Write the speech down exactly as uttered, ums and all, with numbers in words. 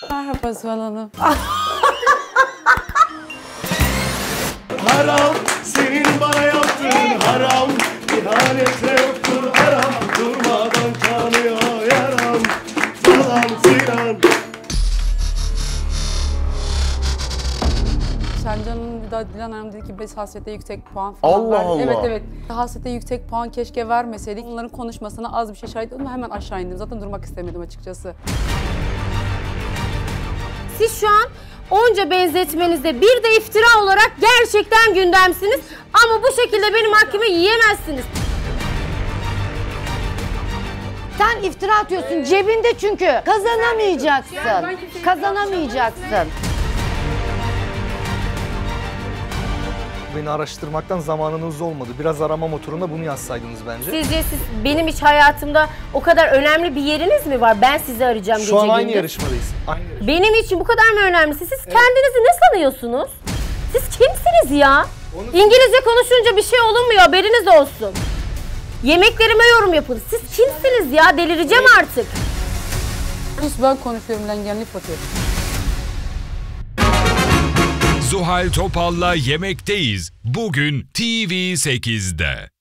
Merhaba Zuhal Hanım. Haram senin bana yaptığın haram. İhanete yoktur aram. Durmadan kanıyor yaram. Falan filan. Şencan'ın bir daha Dilan Hanım dedi ki biz hasrete yüksek puan falan Allah verdik. Allah. Evet evet. Hasrete yüksek puan keşke vermeseydik. Onların konuşmasına az bir şey şahit oldum. Hemen aşağı indim. Zaten durmak istemedim açıkçası. Siz şu an onca benzetmenizde bir de iftira olarak gerçekten gündemsiniz. Ama bu şekilde benim hakkımı yiyemezsiniz. Sen iftira atıyorsun cebinde çünkü. Kazanamayacaksın. Kazanamayacaksın. Beni araştırmaktan zamanınız olmadı. Biraz arama motoruna bunu yazsaydınız bence. Sizce siz benim hiç hayatımda o kadar önemli bir yeriniz mi var? Ben sizi arayacağım gece Şu an aynı gündüz. yarışmadayız. Aynı yarışma. Benim için bu kadar mı önemlisi? Siz kendinizi ne sanıyorsunuz? Siz kimsiniz ya? İngilizce konuşunca bir şey olunmuyor, haberiniz olsun. Yemeklerime yorum yapın. Siz kimsiniz ya? Delireceğim artık. Sus ben konuşuyorum lan gelip atıyor. Zuhal Topal'la Yemekteyiz. Bugün T V sekizde.